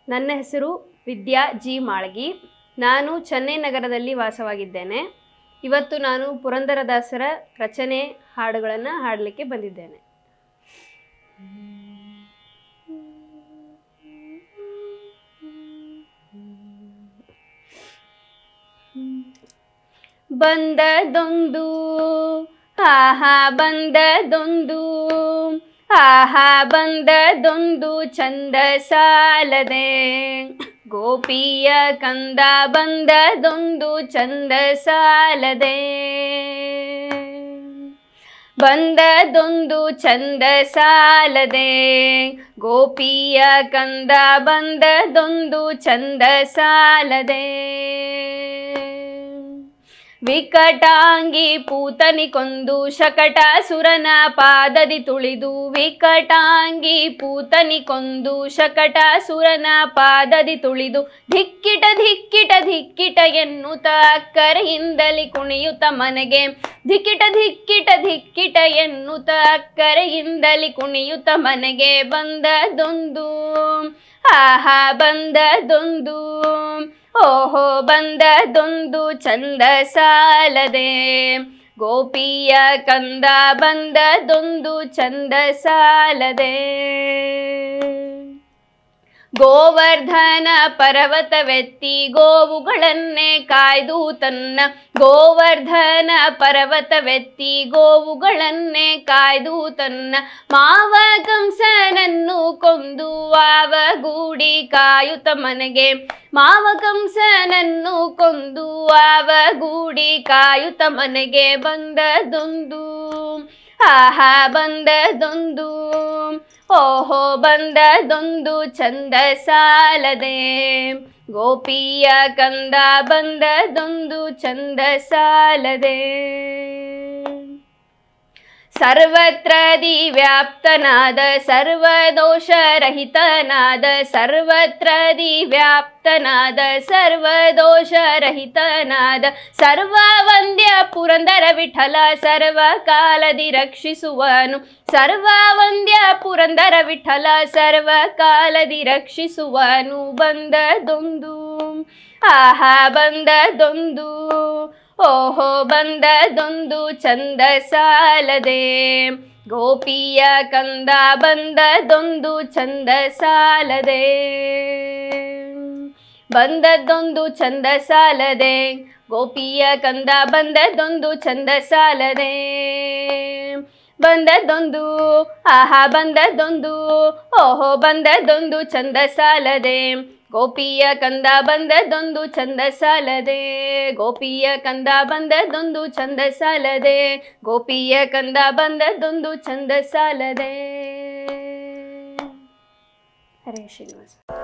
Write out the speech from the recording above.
ನನ್ನ ಹೆಸರು ವಿದ್ಯಾ ಜಿ ಮಾಳ್ಗಿ. ನಾನು ಚೆನ್ನೈ ನಗರದಲ್ಲಿ ವಾಸವಾಗಿದ್ದೇನೆ. ಇವತ್ತು ನಾನು ಪುರಂದರದಾಸರ ರಚನೆ ಹಾಡುಗಳನ್ನು ಹಾಡಲಿಕ್ಕೆ ಬಂದಿದ್ದೇನೆ. ಬಂದದೊಂದು ಆಹಾ ಬಂದದೊಂದು ಆಹಾ ಬಂದದೊಂದು ಚಂದ ಸಾಲದೆ, ಗೋಪಿಯ ಕಂದ ಬಂದದೊಂದು ಚಂದ ಸಾಲದೆ. ಬಂದದೊಂದು ಚಂದ ಸಾಲದೆ, ಗೋಪಿಯ ಕಂದ ಬಂದದೊಂದು ಚಂದ ಸಾಲದೆ. ವಿಕಟಾಂಗಿ ಪೂತನಿ ಕೊಂದು ಶಕಟಾಸುರನ ಪಾದದಿ ತುಳಿದು, ವಿಕಟಾಂಗಿ ಪೂತನಿ ಕೊಂದು ಶಕಟಾಸುರನ ಪಾದದಿ ತುಳಿದು, ಧಿಕ್ಕಿಟ ಧಿಕ್ಕಿಟ ಧಿಕ್ಕಿಟ ಎನ್ನುತ್ತ ಅಕ್ಕರೆಯಿಂದಲಿ ಕುಣಿಯುತ್ತ ಮನೆಗೆ, ಧಿಕ್ಕಿಟ ಧಿಕ್ಕಿಟ ಧಿಕ್ಕಿಟ ಎನ್ನುತ್ತ ಅಕ್ಕರೆಯಿಂದಲಿ ಕುಣಿಯುತ್ತ ಮನೆಗೆ ಬಂದದೊಂದು ಆಹಾ ಬಂದದೊಂದು, ಓಹೋ ಬಂದದೊಂದು ಚಂದ ಸಾಲದೆ, ಗೋಪಿಯ ಕಂದ ಬಂದದೊಂದು ಚಂದ ಸಾಲದೆ. ಗೋವರ್ಧನ ಪರ್ವತವೆತ್ತಿ ಗೋವುಗಳನ್ನೇ ಕಾಯ್ದು ತನ್ನ, ಗೋವರ್ಧನ ಪರ್ವತವೆತ್ತಿ ಗೋವುಗಳನ್ನೇ ಕಾಯ್ದು ತನ್ನ, ಮಾವ ಕಂಸನನ್ನು ಕೊಂದು ಆವಗೂಡಿ ಕಾಯುತ್ತ ಮನೆಗೆ, ಮಾವ ಕಂಸನನ್ನು ಕೊಂದು ಆವಗೂಡಿ ಕಾಯುತ್ತ ಮನೆಗೆ ಬಂದದೊಂದು ಆಹಾ ಬಂದದೊಂದು, ಓಹೋ ಬಂದದೊಂದು ಚಂದ ಸಾಲದೆ, ಗೋಪಿಯ ಕಂದ ಬಂದದೊಂದು ಚಂದ ಸಾಲದೆ. ಸರ್ವತ್ರದಿ ವ್ಯಾಪ್ತನಾದ ಸರ್ವದೋಷರಹಿತನಾದ, ಸರ್ವತ್ರದಿ ವ್ಯಾಪ್ತನಾದ ಸರ್ವದೋಷರಹಿತನಾದ, ಸರ್ವವಂದ್ಯ ಪುರಂದರ ವಿಠಲ ಸರ್ವಕಾಲದಿ ರಕ್ಷಿಸುವನು, ಸರ್ವವಂದ್ಯ ಪುರಂದರ ವಿಠಲ ಸರ್ವಕಾಲದಿ ರಕ್ಷಿಸುವನು. ಬಂದದೊಂದು ಆಹಾ ಬಂದದೊಂದು, ಓಹೋ ಬಂದದೊಂದು ಚಂದ ಸಾಲದೆ, ಗೋಪಿಯ ಕಂದ ಬಂದದೊಂದು ಚಂದ ಸಾಲದೆ. ಬಂದದೊಂದು ಚಂದ ಸಾಲದೆ, ಗೋಪಿಯ ಕಂದ ಬಂದದೊಂದು ಚಂದ ಸಾಲದೆ. ಬಂದದೊಂದು ಆಹಾ ಬಂದದೊಂದು, ಓಹೋ ಬಂದದೊಂದು ಚಂದ ಸಾಲದೆ, ಗೋಪಿಯ ಕಂದ ಬಂದದೊಂದು ಚಂದ ಸಾಲದೆ, ಗೋಪಿಯ ಕಂದ ಬಂದದೊಂದು ಚಂದ ಸಾಲದೆ, ಗೋಪಿಯ ಕಂದ ಬಂದದೊಂದು ಚಂದ ಸಾಲದೆ. ಹರೇ ಶ್ರೀನಿವಾಸ.